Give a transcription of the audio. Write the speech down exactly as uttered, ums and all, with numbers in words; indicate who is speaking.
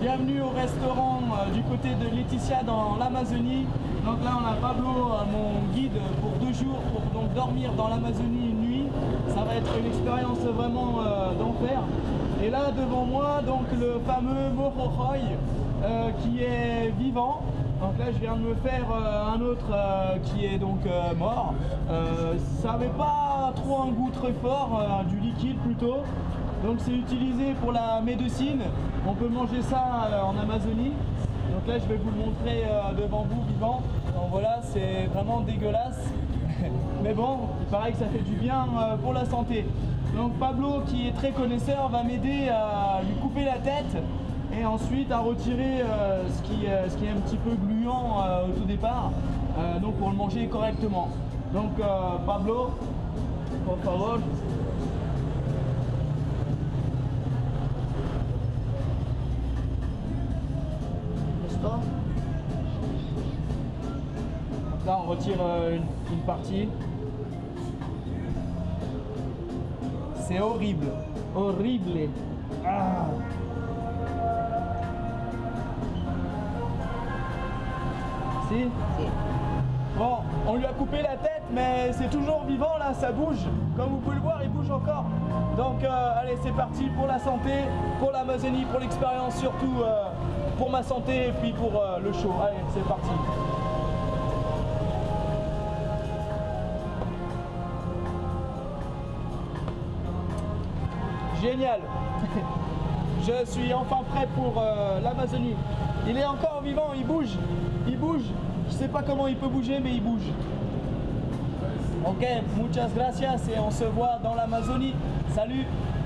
Speaker 1: Bienvenue au restaurant euh, du côté de Laetitia dans l'Amazonie. Donc là on a Pablo, euh, mon guide pour deux jours pour donc dormir dans l'Amazonie une nuit. Ça va être une expérience vraiment euh, d'enfer. Et là devant moi donc le fameux Morohoi euh, qui est vivant. Donc là je viens de me faire euh, un autre euh, qui est donc euh, mort. Euh, ça n'avait pas trop un goût très fort, euh, du liquide plutôt. Donc c'est utilisé pour la médecine. On peut manger ça euh, en Amazonie. Donc là je vais vous le montrer euh, devant vous vivant. Donc voilà, c'est vraiment dégueulasse. Mais bon, il paraît que ça fait du bien euh, pour la santé. Donc Pablo, qui est très connaisseur, va m'aider à lui couper la tête et ensuite à retirer euh, ce, qui, euh, ce qui est un petit peu gluant euh, au tout départ, euh, donc pour le manger correctement. Donc euh, Pablo, por favor. Donc là on retire euh, une, une partie. C'est horrible, horrible. Ah. Si? Si. Bon, on lui a coupé la tête, mais c'est toujours vivant là, ça bouge. Comme vous pouvez le voir, il bouge encore. Donc euh, allez, c'est parti pour la santé, pour l'Amazonie, pour l'expérience, surtout euh, pour ma santé et puis pour euh, le show. Allez, c'est parti. Génial. Je suis enfin prêt pour euh, l'Amazonie. Il est encore vivant, il bouge, il bouge. Je sais pas comment il peut bouger, mais il bouge. Ok, muchas gracias et on se voit dans l'Amazonie. Salut.